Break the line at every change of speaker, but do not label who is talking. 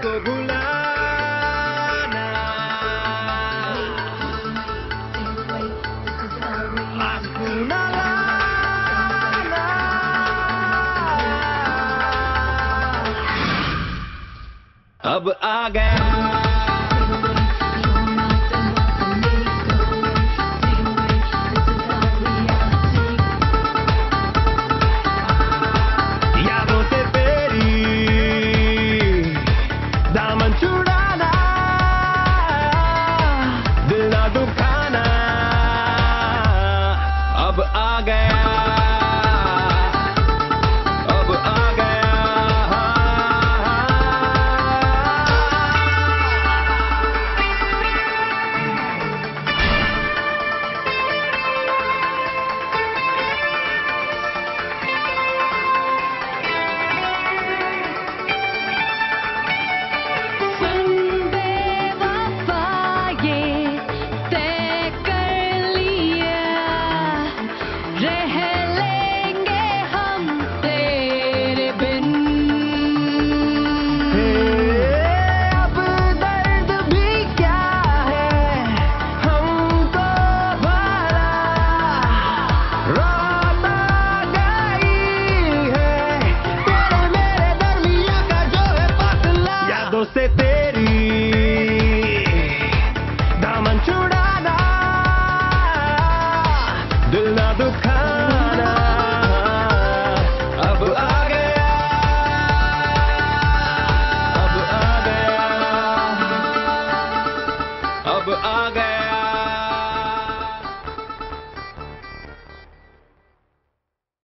को भुलाना, आंसू न लाना। अब आ गया छुड़ाना, दिल ना दुखाना। अब आ गया, अब आ गया। से तेरी दामन छुड़ाना, दिल ना दुखाना।